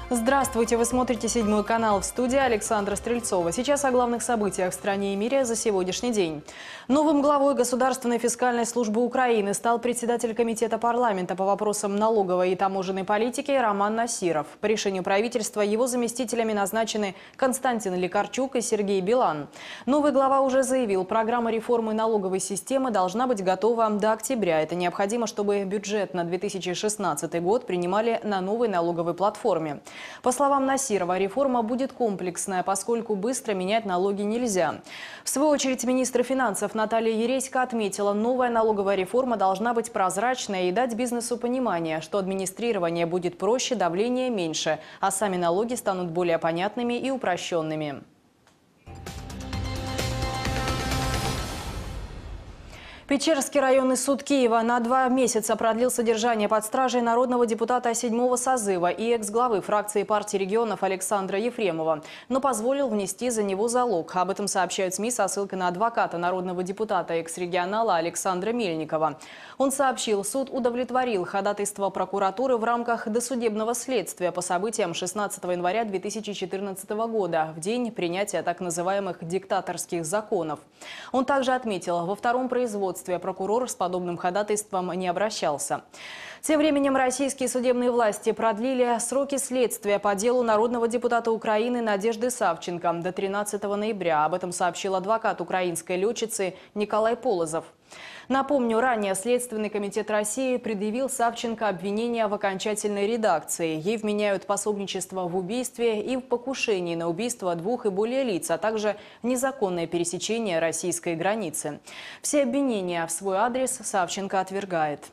Здравствуйте, вы смотрите «Седьмой канал», в студии Александра Стрельцова. Сейчас о главных событиях в стране и мире за сегодняшний день. Новым главой Государственной фискальной службы Украины стал председатель комитета парламента по вопросам налоговой и таможенной политики Роман Насиров. По решению правительства его заместителями назначены Константин Лекарчук и Сергей Билан. Новый глава уже заявил, программа реформы налоговой системы должна быть готова до октября. Это необходимо, чтобы бюджет на 2016 год принимали на новой налоговой платформе. По словам Насирова, реформа будет комплексная, поскольку быстро менять налоги нельзя. В свою очередь, министр финансов Наталья Ересько отметила, новая налоговая реформа должна быть прозрачной и дать бизнесу понимание, что администрирование будет проще, давление меньше, а сами налоги станут более понятными и упрощенными. Печерский районный суд Киева на 2 месяца продлил содержание под стражей народного депутата 7-го созыва и экс-главы фракции партии регионов Александра Ефремова, но позволил внести за него залог. Об этом сообщают СМИ со ссылкой на адвоката народного депутата экс-регионала Александра Мельникова. Он сообщил, суд удовлетворил ходатайство прокуратуры в рамках досудебного следствия по событиям 16 января 2014 года, в день принятия так называемых диктаторских законов. Он также отметил, во втором производстве прокурор с подобным ходатайством не обращался. Тем временем российские судебные власти продлили сроки следствия по делу народного депутата Украины Надежды Савченко до 13 ноября. Об этом сообщил адвокат украинской летчицы Николай Полозов. Напомню, ранее Следственный комитет России предъявил Савченко обвинения в окончательной редакции. Ей вменяют пособничество в убийстве и в покушении на убийство 2 и более лиц, а также незаконное пересечение российской границы. Все обвинения в свой адрес Савченко отвергает.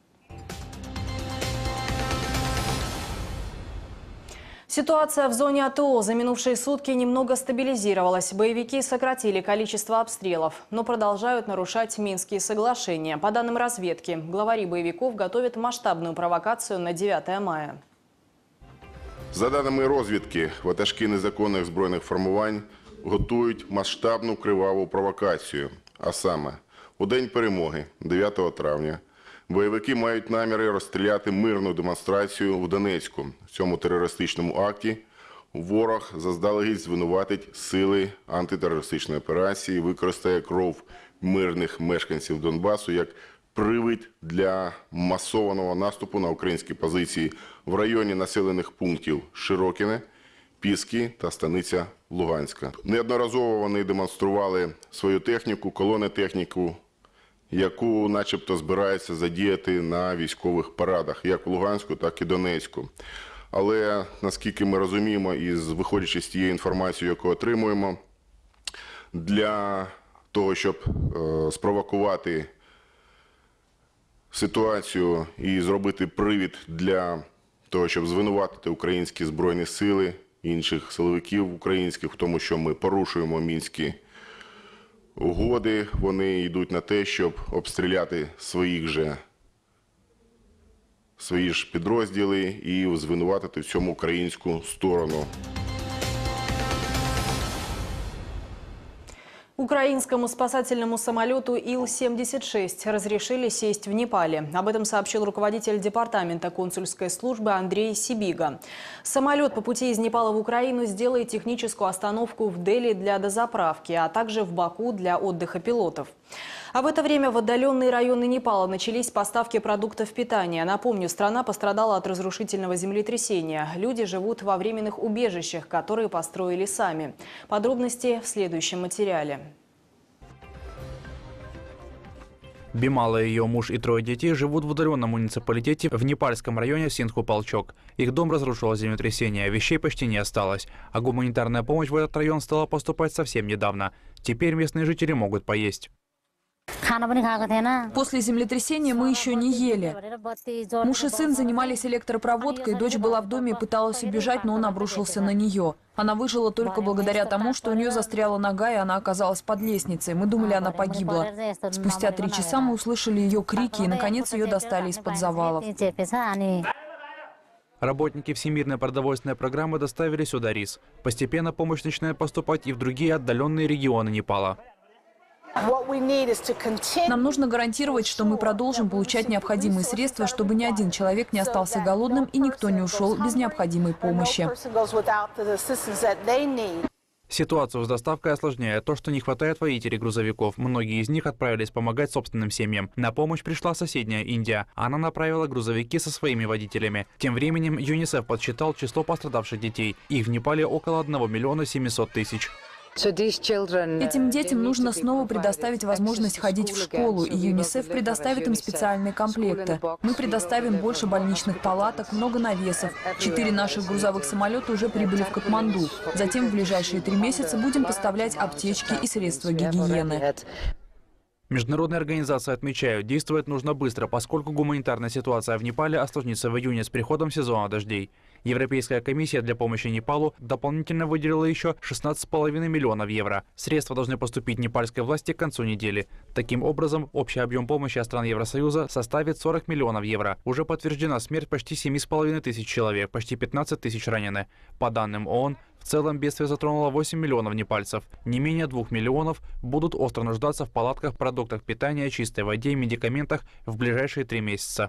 Ситуация в зоне АТО за минувшие сутки немного стабилизировалась. Боевики сократили количество обстрелов, но продолжают нарушать Минские соглашения. По данным разведки, главари боевиков готовят масштабную провокацию на 9 мая. За даними розвідки, ватажки незаконних збройних формувань готують масштабну криваву провокацію. А саме, у день перемоги, 9 травня, бойовики мають наміри розстріляти мирну демонстрацію в Донецьку. В цьому терористичному акті ворог заздалегідь звинуватить сили антитерористичної операції, використає кров мирних мешканців Донбасу як привід для масованого наступу на українські позиції в районі населених пунктів Широкине, Піски та станиця Луганська. Неодноразово вони демонстрували свою техніку, колони техніку, яку начебто збираються задіяти на військових парадах, як в Луганську, так і Донецьку. Але, наскільки ми розуміємо, виходячи з тієї інформації, яку отримуємо, для того, щоб спровокувати ситуацію і зробити привід для того, щоб звинуватити українські збройні сили, інших силовиків українських в тому, що ми порушуємо мінські угоди, вони йдуть на те, щоб обстріляти свої ж підрозділи і звинуватити в цьому українську сторону. Украинскому спасательному самолету Ил-76 разрешили сесть в Непале. Об этом сообщил руководитель департамента консульской службы Андрей Сибига. Самолет по пути из Непала в Украину сделает техническую остановку в Дели для дозаправки, а также в Баку для отдыха пилотов. А в это время в отдаленные районы Непала начались поставки продуктов питания. Напомню, страна пострадала от разрушительного землетрясения. Люди живут во временных убежищах, которые построили сами. Подробности в следующем материале. Бимала, ее муж и 3 детей живут в удаленном муниципалитете в непальском районе Сингхупалчок. Их дом разрушило землетрясение, вещей почти не осталось. А гуманитарная помощь в этот район стала поступать совсем недавно. Теперь местные жители могут поесть. После землетрясения мы еще не ели. Муж и сын занимались электропроводкой, дочь была в доме и пыталась убежать, но он обрушился на нее. Она выжила только благодаря тому, что у нее застряла нога, и она оказалась под лестницей. Мы думали, она погибла. Спустя 3 часа мы услышали ее крики, и, наконец, ее достали из-под завалов. Работники Всемирной продовольственной программы доставили сюда рис. Постепенно помощь начинает поступать и в другие отдаленные регионы Непала. Нам нужно гарантировать, что мы продолжим получать необходимые средства, чтобы ни один человек не остался голодным и никто не ушел без необходимой помощи. Ситуацию с доставкой осложняет то, что не хватает водителей грузовиков. Многие из них отправились помогать собственным семьям. На помощь пришла соседняя Индия. Она направила грузовики со своими водителями. Тем временем ЮНИСЕФ подсчитал число пострадавших детей. Их в Непале около 1 миллиона 700 тысяч. Этим детям нужно снова предоставить возможность ходить в школу, и ЮНИСЕФ предоставит им специальные комплекты. Мы предоставим больше больничных палаток, много навесов. 4 наших грузовых самолета уже прибыли в Катманду. Затем в ближайшие 3 месяца будем поставлять аптечки и средства гигиены. Международные организации отмечают, действовать нужно быстро, поскольку гуманитарная ситуация в Непале осложнится в июне с приходом сезона дождей. Европейская комиссия для помощи Непалу дополнительно выделила еще 16,5 миллионов евро. Средства должны поступить непальской власти к концу недели. Таким образом, общий объем помощи от стран Евросоюза составит 40 миллионов евро. Уже подтверждена смерть почти 7,5 тысяч человек, почти 15 тысяч ранены. По данным ООН, в целом бедствие затронуло 8 миллионов непальцев. Не менее 2 миллионов будут остро нуждаться в палатках, продуктах питания, чистой воде и медикаментах в ближайшие 3 месяца.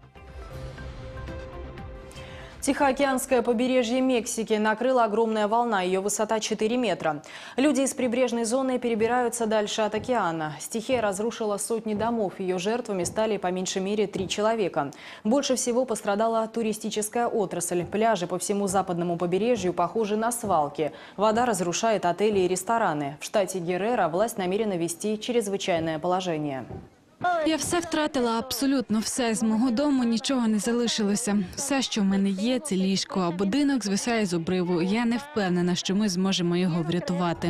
Тихоокеанское побережье Мексики накрыла огромная волна, ее высота 4 метра. Люди из прибрежной зоны перебираются дальше от океана. Стихия разрушила сотни домов, ее жертвами стали по меньшей мере 3 человека. Больше всего пострадала туристическая отрасль. Пляжи по всему западному побережью похожи на свалки. Вода разрушает отели и рестораны. В штате Герреро власть намерена ввести чрезвычайное положение. Я все втратила, абсолютно все. З мого дому нічого не залишилося. Все, що в мене є, це ліжко, а будинок звисає з обриву. Я не впевнена, що ми зможемо його врятувати.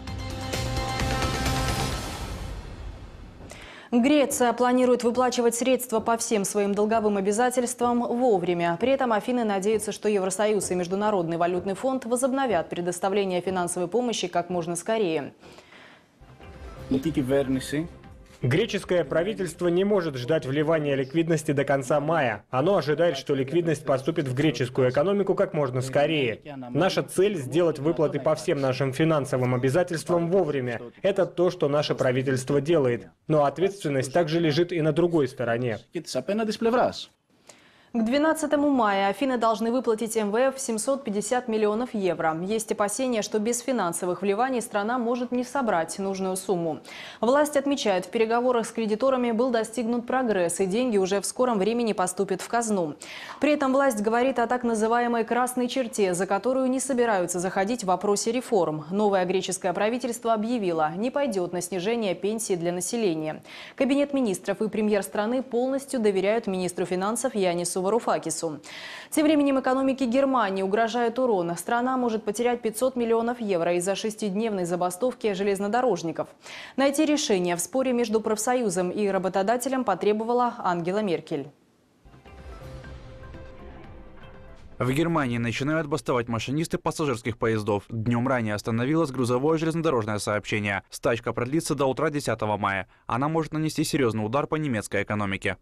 Греция планирует выплачивать средства по всем своим долговым обязательствам вовремя. При этом Афины надеются, что Евросоюз и Международный валютный фонд возобновят предоставление финансовой помощи как можно скорее. Греческое правительство не может ждать вливания ликвидности до конца мая. Оно ожидает, что ликвидность поступит в греческую экономику как можно скорее. Наша цель – сделать выплаты по всем нашим финансовым обязательствам вовремя. Это то, что наше правительство делает. Но ответственность также лежит и на другой стороне. К 12 мая Афины должны выплатить МВФ 750 миллионов евро. Есть опасения, что без финансовых вливаний страна может не собрать нужную сумму. Власть отмечает, в переговорах с кредиторами был достигнут прогресс, и деньги уже в скором времени поступят в казну. При этом власть говорит о так называемой «красной черте», за которую не собираются заходить в вопросе реформ. Новое греческое правительство объявило, не пойдет на снижение пенсий для населения. Кабинет министров и премьер страны полностью доверяют министру финансов Янису Варуфакису. Тем временем экономике Германии угрожает урон. Страна может потерять 500 миллионов евро из-за 6-дневной забастовки железнодорожников. Найти решение в споре между профсоюзом и работодателем потребовала Ангела Меркель. В Германии начинают бастовать машинисты пассажирских поездов. Днем ранее остановилось грузовое железнодорожное сообщение. Стачка продлится до утра 10 мая. Она может нанести серьезный удар по немецкой экономике.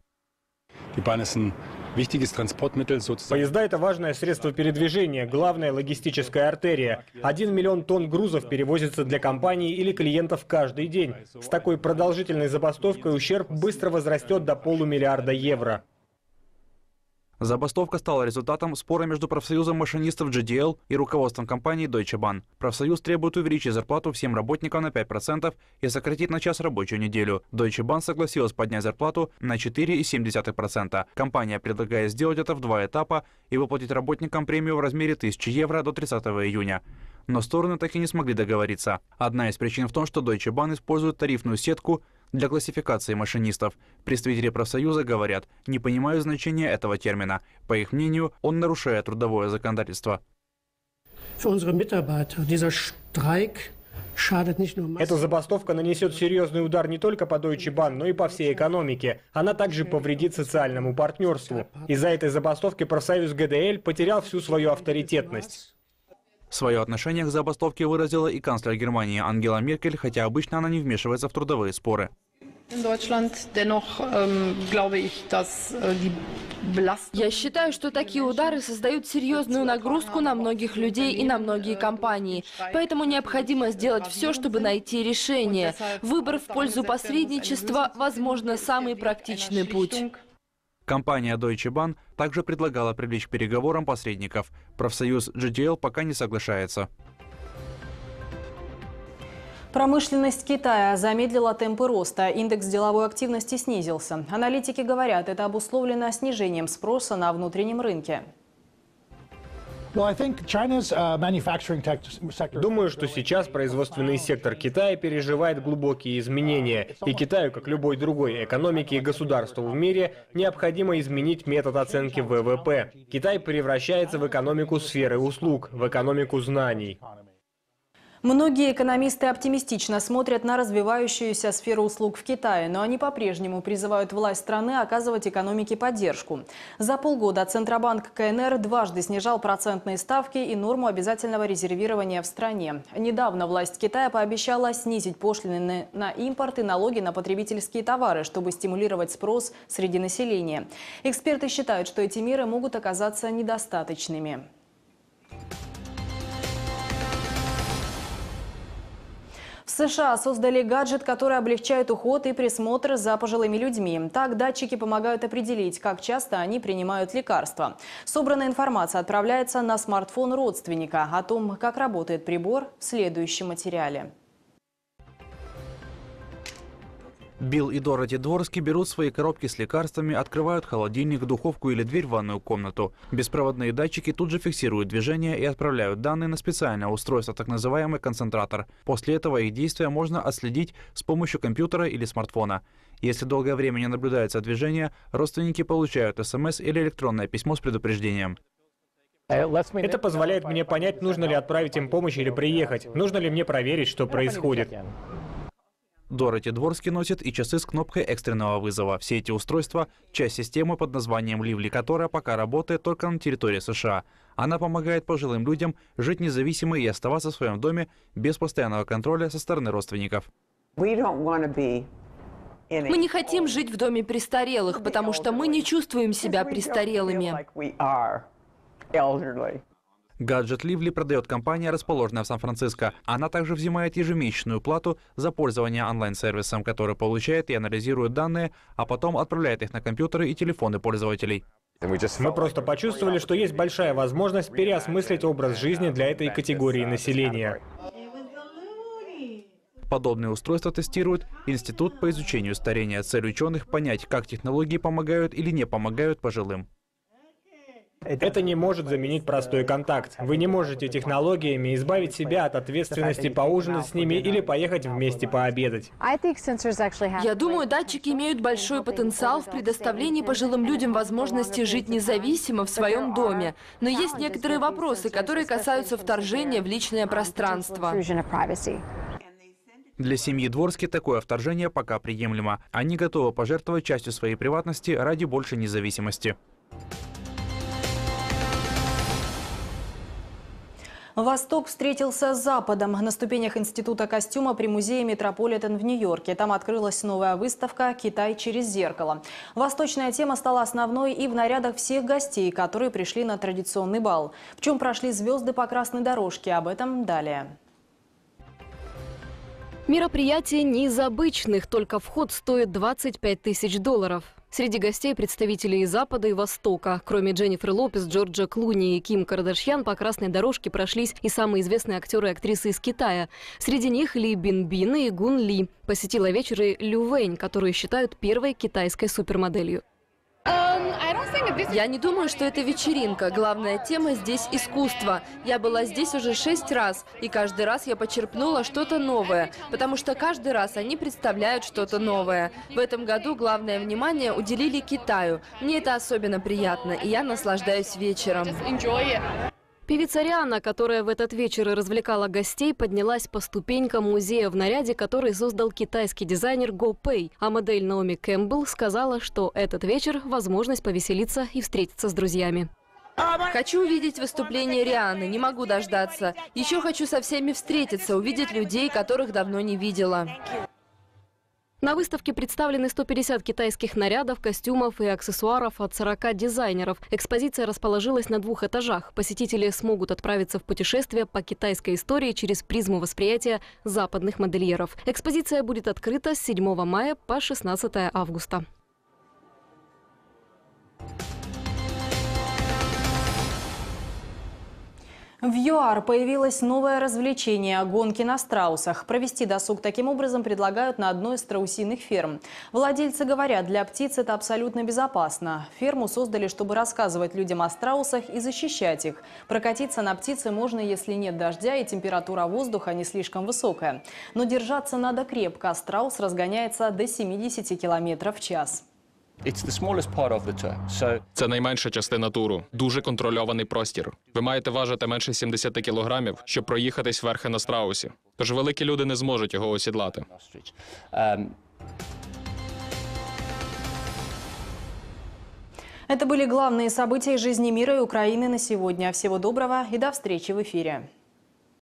Поезда – это важное средство передвижения, главная логистическая артерия. 1 миллион тонн грузов перевозится для компаний или клиентов каждый день. С такой продолжительной забастовкой ущерб быстро возрастет до $500 миллиарда евро. Забастовка стала результатом спора между профсоюзом машинистов GDL и руководством компании Deutsche Bahn. Профсоюз требует увеличить зарплату всем работникам на 5% и сократить на час рабочую неделю. Deutsche Bahn согласилась поднять зарплату на 4,7%. Компания предлагает сделать это в 2 этапа и выплатить работникам премию в размере 1000 евро до 30 июня. Но стороны так и не смогли договориться. Одна из причин в том, что Deutsche Bahn использует тарифную сетку для классификации машинистов. Представители профсоюза говорят, не понимают значения этого термина. По их мнению, он нарушает трудовое законодательство. Эта забастовка нанесет серьезный удар не только по Deutsche Bahn, но и по всей экономике. Она также повредит социальному партнерству. Из-за этой забастовки профсоюз ГДЛ потерял всю свою авторитетность. Свое отношение к забастовке выразила и канцлер Германии Ангела Меркель, хотя обычно она не вмешивается в трудовые споры. Я считаю, что такие удары создают серьезную нагрузку на многих людей и на многие компании. Поэтому необходимо сделать все, чтобы найти решение. Выбор в пользу посредничества, возможно, самый практичный путь. Компания Deutsche Bahn также предлагала привлечь к переговорам посредников. Профсоюз GDL пока не соглашается. Промышленность Китая замедлила темпы роста. Индекс деловой активности снизился. Аналитики говорят, это обусловлено снижением спроса на внутреннем рынке. Думаю, что сейчас производственный сектор Китая переживает глубокие изменения. И Китаю, как любой другой экономике и государству в мире, необходимо изменить метод оценки ВВП. Китай превращается в экономику сферы услуг, в экономику знаний. Многие экономисты оптимистично смотрят на развивающуюся сферу услуг в Китае, но они по-прежнему призывают власть страны оказывать экономике поддержку. За полгода Центробанк КНР дважды снижал процентные ставки и норму обязательного резервирования в стране. Недавно власть Китая пообещала снизить пошлины на импорт и налоги на потребительские товары, чтобы стимулировать спрос среди населения. Эксперты считают, что эти меры могут оказаться недостаточными. В США создали гаджет, который облегчает уход и присмотр за пожилыми людьми. Так, датчики помогают определить, как часто они принимают лекарства. Собранная информация отправляется на смартфон родственника. О том, как работает прибор, в следующем материале. Билл и Дороти Дворски берут свои коробки с лекарствами, открывают холодильник, духовку или дверь в ванную комнату. Беспроводные датчики тут же фиксируют движение и отправляют данные на специальное устройство, так называемый концентратор. После этого их действия можно отследить с помощью компьютера или смартфона. Если долгое время не наблюдается движение, родственники получают СМС или электронное письмо с предупреждением. Это позволяет мне понять, нужно ли отправить им помощь или приехать, нужно ли мне проверить, что происходит. Дороти Дворски носит и часы с кнопкой экстренного вызова. Все эти устройства – часть системы под названием Lively, которая пока работает только на территории США. Она помогает пожилым людям жить независимо и оставаться в своем доме без постоянного контроля со стороны родственников. Мы не хотим жить в доме престарелых, потому что мы не чувствуем себя престарелыми. Гаджет Lively продает компания, расположенная в Сан-Франциско. Она также взимает ежемесячную плату за пользование онлайн-сервисом, который получает и анализирует данные, а потом отправляет их на компьютеры и телефоны пользователей. Мы просто почувствовали, что есть большая возможность переосмыслить образ жизни для этой категории населения. Подобные устройства тестирует Институт по изучению старения. Цель ученых – понять, как технологии помогают или не помогают пожилым. Это не может заменить простой контакт. Вы не можете технологиями избавить себя от ответственности поужинать с ними или поехать вместе пообедать. Я думаю, датчики имеют большой потенциал в предоставлении пожилым людям возможности жить независимо в своем доме. Но есть некоторые вопросы, которые касаются вторжения в личное пространство. Для семьи Дворски такое вторжение пока приемлемо. Они готовы пожертвовать частью своей приватности ради большей независимости. Восток встретился с Западом на ступенях Института костюма при музее Метрополитен в Нью-Йорке. Там открылась новая выставка «Китай через зеркало». Восточная тема стала основной и в нарядах всех гостей, которые пришли на традиционный бал. В чем прошли звезды по красной дорожке, об этом далее. Мероприятие не из обычных, только вход стоит $25 тысяч. Среди гостей представители и Запада, и Востока. Кроме Дженнифер Лопес, Джорджа Клуни и Ким Кардашьян, по красной дорожке прошлись и самые известные актеры и актрисы из Китая. Среди них Ли Бинбин и Гун Ли. Посетила вечер и Лю Вэнь, которую считают первой китайской супермоделью. Я не думаю, что это вечеринка. Главная тема здесь – искусство. Я была здесь уже 6 раз, и каждый раз я почерпнула что-то новое, потому что каждый раз они представляют что-то новое. В этом году главное внимание уделили Китаю. Мне это особенно приятно, и я наслаждаюсь вечером. Певица Рианна, которая в этот вечер развлекала гостей, поднялась по ступенькам музея в наряде, который создал китайский дизайнер Го Пэй. А модель Наоми Кэмпбелл сказала, что этот вечер – возможность повеселиться и встретиться с друзьями. Хочу увидеть выступление Рианны, не могу дождаться. Еще хочу со всеми встретиться, увидеть людей, которых давно не видела. На выставке представлены 150 китайских нарядов, костюмов и аксессуаров от 40 дизайнеров. Экспозиция расположилась на 2 этажах. Посетители смогут отправиться в путешествие по китайской истории через призму восприятия западных модельеров. Экспозиция будет открыта с 7 мая по 16 августа. В ЮАР появилось новое развлечение – гонки на страусах. Провести досуг таким образом предлагают на одной из страусиных ферм. Владельцы говорят, для птиц это абсолютно безопасно. Ферму создали, чтобы рассказывать людям о страусах и защищать их. Прокатиться на птице можно, если нет дождя и температура воздуха не слишком высокая. Но держаться надо крепко. Страус разгоняется до 70 км в час. Це найменша частина туру. Дуже контрольований простір. Ви маєте важити менше 70 кілограмів, щоб проїхатись верхи на страусі. Тож великі люди не зможуть його осідлати. Это были главные события из жизни мира и Украины на сегодня. Всего доброго и до встречи в эфире.